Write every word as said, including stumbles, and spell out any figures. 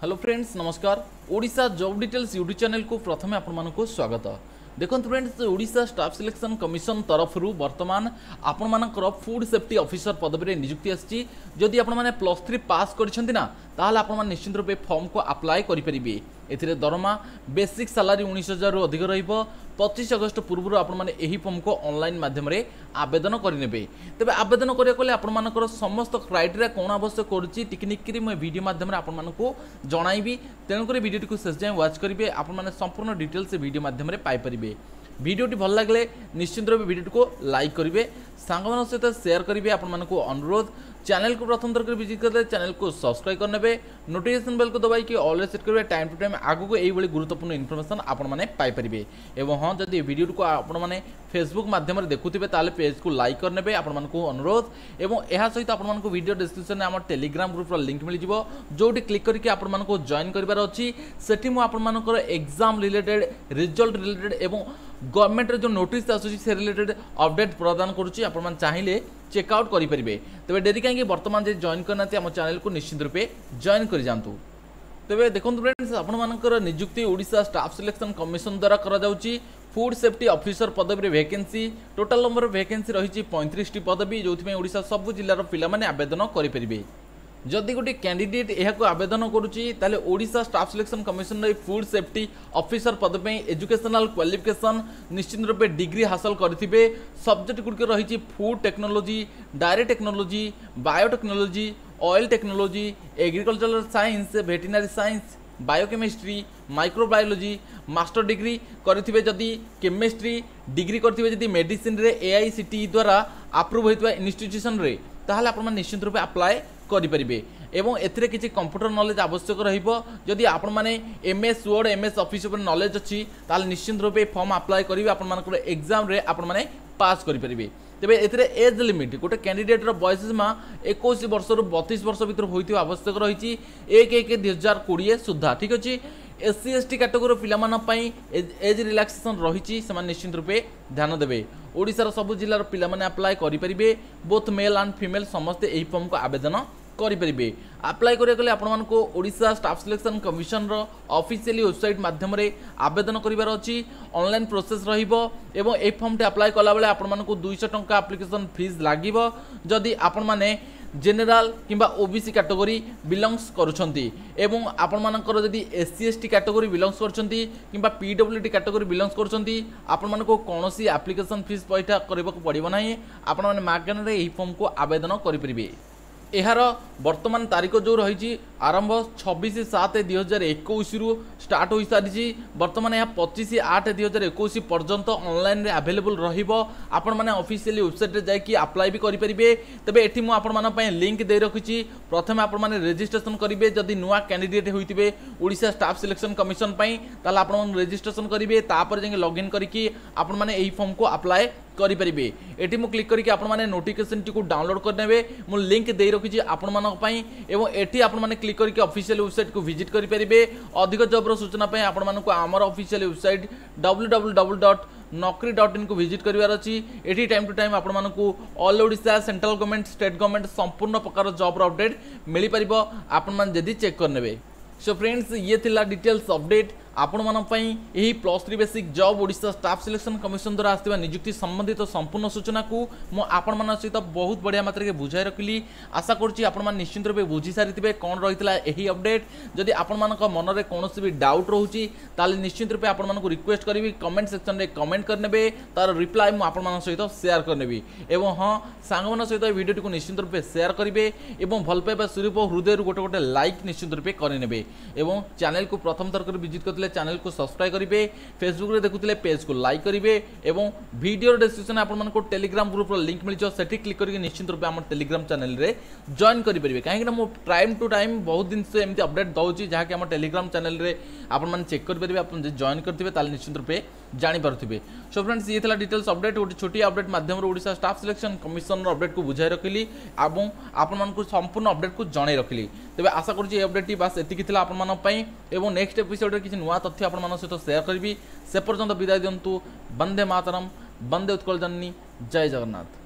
Hello friends नमस्कार। Odisha job details YouTube channel को प्रथम आपको स्वागत। देखो friends Odisha staff selection commission तरफ बर्तमान आपण मानकर फूड सेफ्टी ऑफिसर पदवी में नियुक्ति आसी। जदि आपण माने प्लस थ्री पास करछंती ना ताहले आपण माने निश्चित रूपे फॉर्म को अप्लाई करि परिबे। एथिरे दरमा बेसिक सैलरी उन्नीस हजार रु अधिक रहिबो। पच्चीस अगस्त पूर्व आपण माने एही फॉर्म को ऑनलाइन माध्यम रे आवेदन करिनेबे। तबे आवेदन करिया कोले आपण मानकर समस्त क्राइटेरिया कोन आवश्यक करूची टेक्निकली मैं वीडियो माध्यम रे आपण मानको जणाइबी। तेणु करी वीडियो को शेष जाए वाच करिवे। आपण माने संपूर्ण डिटेल्स से वीडियो माध्यम रे पाई परिबे। वीडियोटी भल लगे निश्चित रूप वीडियो को लाइक करेंगे, सांग सहित शेयर करेंगे। आपण को अनुरोध चैनल को प्रथम थर विजिट करते चैनल को सब्सक्राइब करने, नोटिफिकेशन बेल को दबाई कि ऑल सेट करेंगे। टाइम टू टाइम आगू को यही गुरुत्वपूर्ण इनफॉरमेशन आपण मैंने पाइपर। एवं हाँ जब वीडियो को आपण मैंने फेसबुक माध्यम देखुवे ताले पेज को लाइक करने आपण को अनुरोध। एवं यह सहित आपण को वीडियो डिस्क्रिप्शन में आम टेलीग्राम ग्रुप लिंक मिल जाए जो क्लिक करके आपण को जॉइन करार अच्छी। सेठी मु आपण मानकर एग्जाम रिलेटेड रिजल्ट रिलेटेड एवं गवर्नमेंट जो नोटिस आसूसी से रिलेटेड अपडेट प्रदान करुच्ची। आपण चाहिए चेकआउट करेंगे। तेज डेरी कहीं बर्तमान जे जॉइन करना आम चैनल को निश्चित रूपे जॉइन कर जातु। तेज देखो फ्रेंड्स आपण मानकर नियुक्ति ओडिशा स्टाफ सिलेक्शन कमिशन द्वारा करा जाउची। फूड सेफ्टी ऑफिसर पदवी वैकेंसी टोटाल नंबर वैकेंसी रही पैंतीस टी पदवी जो ओडिशा सब जिलार पिला माने आवेदन करेंगे। जदि गोटे कैंडिडेट यह आवेदन करुच्ची ताले ओडिशा स्टाफ सिलेक्शन कमिशन रे फूड सेफ्टी ऑफिसर पदवी एजुकेशनल क्वालिफिकेशन निश्चित रूपे डिग्री हासिल करथिबे। सब्जेक्ट गुड़िक रही food technology, dairy technology, biotechnology, oil technology, agricultural science, veterinary science, biochemistry, microbiology master degree करथिबे। जदि केमिस्ट्री डिग्री करथिबे जदि मेडिसिन रे एआईसीटी द्वारा अप्रूव होइतबा इंस्टीट्यूशन रे ताहले आपण निश्चित रूपे अप्लाई करेंगे। एवं एथिरे किसी कंप्यूटर नॉलेज आवश्यक रहिबो। जदि आपण माने एमएस वर्ड एमएस ऑफिस पर नॉलेज अच्छी ताल निश्चित रूपे फॉर्म अप्लाई करेंगे। आपण मानकर एग्जाम रे आपण माने पास करि परिबे। तेबे एथिरे एज लिमिट गोटे कैंडिडेट रो बयस सीमा इक्कीस वर्ष रु बत्तीस वर्ष भीतर होइति आवश्यक रही एक एक दुई हजार कोड़े सुधा। ठीक अच्छे एससी एसटी कैटेगोरी पिलामान पई एज रिलैक्सेशन रही से निश्चित रूपे ध्यान देवे। ओडिशार सब जिलार पिलामाने अप्लाई करेंगे। बोथ मेल एंड फीमेल समस्ते यही फॉर्म को आवेदन करेंगे। अप्लाई करेंगे आपण को ओडिशा स्टाफ सिलेक्शन कमिशन रो ऑफिशियली वेबसाइट माध्यम रे आवेदन करिवार अछि। ऑनलाइन प्रोसेस रहिबो एवं ए फॉर्म टे अप्लाई कला बेले आपण को दुई सौ टंका एप्लिकेशन फीस लागिबो। जदि आपण माने जेनेराल किंबा ओबीसी कैटेगरी बिलोंग्स करुछंती एवं आपण मानकर जदि एससी एसटी कैटेगरी बिलोंग्स करछंती किंबा पीडब्ल्यूडी कैटेगरी बिलोंग्स करछंती आपण मानको कोनोसी एप्लिकेशन फीस पैठा करबाक पड़िबो नाही। आपण माने मागण रे एही फॉर्म को आवेदन करि परिबे। यार वर्तमान तारीख जो रही आरंभ छब्बीस सात दुई हजार इक्कीस रु स्टार्ट हो सारी। बर्तमान यह पच्चीस आठ दुई हजार इक्कीस पर्यंत ऑनलाइन रे अवेलेबल रहिबो। आपण माने ऑफिशियली वेबसाइट रे जाई अप्लाई भी करि परिबे। तबे एठी मु आपण माने पय लिंक दे रखिछि। प्रथम आपण माने रजिस्ट्रेशन करिवे। जदि नुवा कैंडिडेट होइतिबे ओडिशा स्टाफ सिलेक्शन कमिशन पय ताला आपण माने रजिस्ट्रेशन करिवे। तापर जाई लॉगिन करिकि आपण माने एही फॉर्म को अप्लाई करेंगे। ये मुझे क्लिक करके आपण माने नोटिफिकेशन टी को डाउनलोड करने मु लिंक दे रखी आपण मानक पई। एवं एठी आपण माने क्लिक करके ऑफिशियल वेबसाइट को विजिट करि परिबे। अधिक जॉब सूचना पई आपण मानक आमर official website W W W dot Naukri dot in को विजिट करिवार अछि। एठी टाइम टू टाइम आपण मानक all Odisha central government state government संपूर्ण प्रकार जॉब अपडेट मिल पारिबो आपण मान जदी चेक करनेबे। सो फ्रेंड्स ये थिला डिटेल्स अपडेट आपण मानक पई एही plus three basic job Odisha staff selection commission द्वारा आस्थिबा नियुक्ति संबंधित संपूर्ण सूचना को मो आपण मान सहित बहुत बढ़िया मात्रा के बुझाई रखली। आशा करछि आपण मान निश्चित रूपे बुझी सारिथिबे कोन रहितला एही अपडेट। जदि आपण मानक मन रे कोनोसी भी डाउट रहउची ताले निश्चित रूपे आपण मानक रिक्वेस्ट करबी कमेंट सेक्शन रे कमेंट करनेबे। तार रिप्लाई मु आपण मान सहित शेयर करनेबी। एवं हां सांग मान सहित वीडियो को निश्चित रूपे शेयर करिवे एवं भल पाइबा स्वरूप हृदय गोटे गोटे लाइक निश्चित रूपे करनेबे। एवं चैनल को प्रथम थर कर विजिट करते चैनल को सब्सक्राइब करेंगे। फेसबुक रे देखुले पेज को लाइक करेंगे। एवं वीडियो डिस्क्रिप्शन आपण मानको टेलीग्राम ग्रुप रो लिंक मिल जाओ सेठी क्लिक करके निश्चित रूपे हम टेलीग्राम चैनल रे जॉइन करि परिबे। काहे कि मो टाइम टू टाइम बहुत दिन से एमती अपडेट दउची जहा कि हम टेलीग्राम चैनल रे आपण मान चेक कर परिबे। आपण जे जॉइन करथिबे ताले निश्चित रूपे जानि पारथिबे। सो फ्रेंड्स ये थला डिटेल्स अपडेट गोटे छोटी अपडेट माध्यम रे ओडिशा स्टाफ सिलेक्शन कमिशन रो अपडेट को बुझाई रखिली एवं आपण मानको संपूर्ण अपडेट को जणाई रखिली। तबे आशा करछि ए अपडेट टी बस एतिकी थिला आपण मान पई। एवं नेक्स्ट एपिसोड रे किछि नुवा तथ्य आपण मान सहित शेयर करबी। से पर्यंत विदाय दियंतु। वंदे मातरम, वंदे उत्कल जननी, जय जगन्नाथ।